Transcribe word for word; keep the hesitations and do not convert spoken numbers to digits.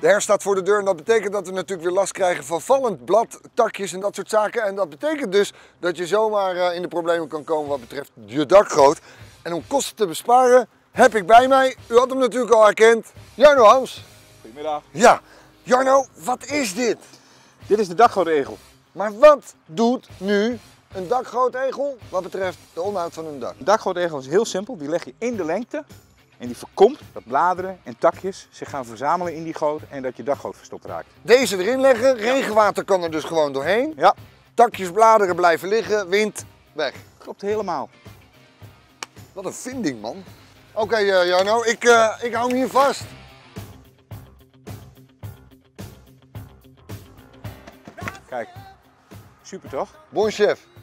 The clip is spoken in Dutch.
De herfst staat voor de deur en dat betekent dat we natuurlijk weer last krijgen van vallend blad, takjes en dat soort zaken. En dat betekent dus dat je zomaar uh, in de problemen kan komen wat betreft je dakgoot. En om kosten te besparen heb ik bij mij, u had hem natuurlijk al herkend, Jarno Hams. Goedemiddag. Ja, Jarno, wat is dit? Dit is de dakgootegel. Maar wat doet nu een dakgootegel wat betreft de onderhoud van een dak? Een dakgootegel is heel simpel. Die leg je in de lengte en die voorkomt dat bladeren en takjes zich gaan verzamelen in die goot en dat je dakgoot verstopt raakt. Deze erin leggen, regenwater kan er dus gewoon doorheen. Ja. Takjes, bladeren blijven liggen, wind, weg. Klopt helemaal. Wat een vinding, man. Oké, okay, uh, Jarno, ik, uh, ik hou hem hier vast. Kijk, super toch? Bon chef.